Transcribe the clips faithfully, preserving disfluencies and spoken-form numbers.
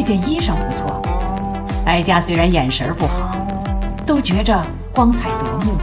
件衣裳不错，哀家虽然眼神不好，都觉着光彩夺目。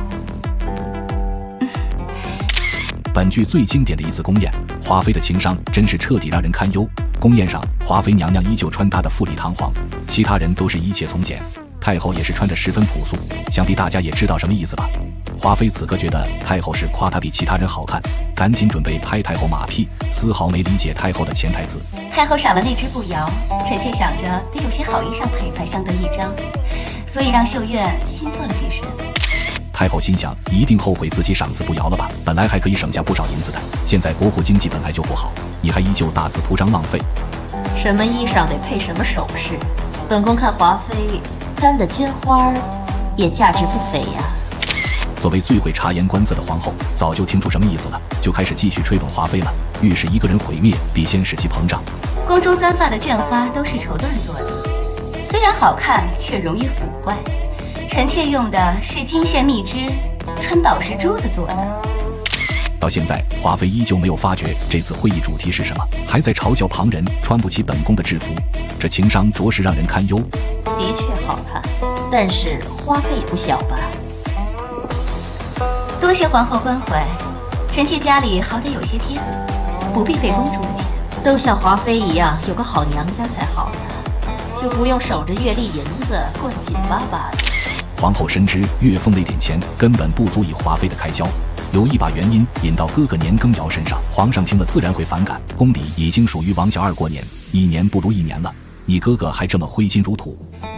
本剧最经典的一次宫宴，华妃的情商真是彻底让人堪忧。宫宴上，华妃娘娘依旧穿搭的富丽堂皇，其他人都是一切从简。太后也是穿着十分朴素，想必大家也知道什么意思吧？华妃此刻觉得太后是夸她比其他人好看，赶紧准备拍太后马屁，丝毫没理解太后的潜台词。 太后赏了那只步摇，臣妾想着得有些好衣裳配才相得益彰，所以让绣院新做了几身。 太后心想，一定后悔自己赏赐步摇了吧？本来还可以省下不少银子的，现在国库经济本来就不好，你还依旧大肆铺张浪费。 什么衣裳得配什么首饰，本宫看华妃簪的绢花也价值不菲呀。 作为最会察言观色的皇后，早就听出什么意思了，就开始继续吹捧华妃了。欲使一个人毁灭，必先使其膨胀。 宫中簪发的绢花都是绸缎做的，虽然好看，却容易腐坏。臣妾用的是金线蜜织穿宝石珠子做的。 到现在，华妃依旧没有发觉这次会议主题是什么，还在嘲笑旁人穿不起本宫的制服，这情商着实让人堪忧。 的确好看，但是花费也不小吧？ 多谢皇后关怀，臣妾家里好歹有些贴补，不必费公主的钱。 都像华妃一样，有个好娘家才好呢，就不用守着月例银子过得紧巴巴的。 皇后深知月俸那点钱根本不足以华妃的开销，有意把原因引到哥哥年羹尧身上，皇上听了自然会反感。宫里已经属于王小二过年，一年不如一年了，你哥哥还这么挥金如土。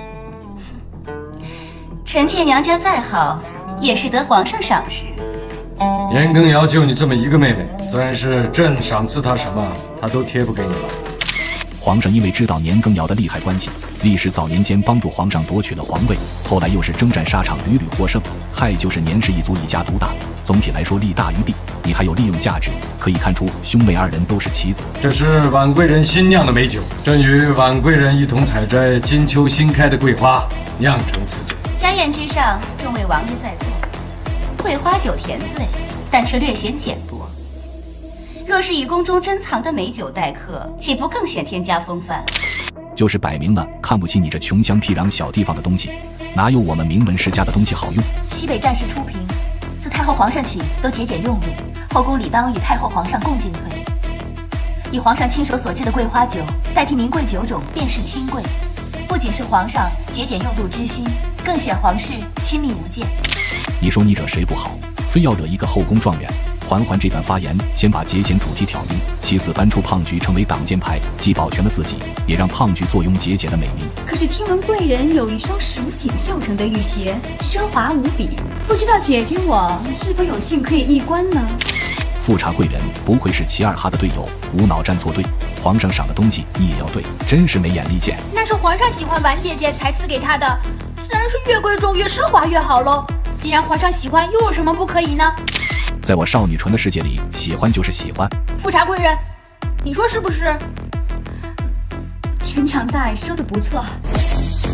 臣妾娘家再好，也是得皇上赏识。 年羹尧就你这么一个妹妹，自然是朕赏赐她什么，她都贴补给你了。 皇上因为知道年羹尧的利害关系，历时早年间帮助皇上夺取了皇位，后来又是征战沙场屡屡获胜，害就是年氏一族一家独大。总体来说利大于弊，你还有利用价值，可以看出兄妹二人都是棋子。 这是婉贵人新酿的美酒，朕与婉贵人一同采摘金秋新开的桂花，酿成此酒。 家宴之上，众位王爷在座，桂花酒甜醉，但却略显简薄。若是以宫中珍藏的美酒待客，岂不更显添加风范？ 就是摆明了看不起你这穷乡僻壤小地方的东西，哪有我们名门世家的东西好用？ 西北战事初平，自太后皇上起都节俭用度，后宫理当与太后皇上共进退。以皇上亲手所制的桂花酒代替名贵酒种，便是清贵，不仅是皇上节俭用度之心，更显皇室亲密无间。 你说你惹谁不好，非要惹一个后宫状元？缓缓这段发言，先把节俭主题挑明，其次搬出胖菊成为挡箭牌，既保全了自己，也让胖菊坐拥节俭的美名。 可是听闻贵人有一双蜀锦绣成的玉鞋，奢华无比，不知道姐姐我是否有幸可以一观呢？ 富察贵人不愧是齐二哈的队友，无脑站错队。皇上赏的东西你也要对，真是没眼力见。 那是皇上喜欢婉姐姐才赐给她的，自然是越贵重越奢华越好喽。既然皇上喜欢，又有什么不可以呢？ 在我少女纯的世界里，喜欢就是喜欢。 富察贵人，你说是不是？ 全常在，说的不错。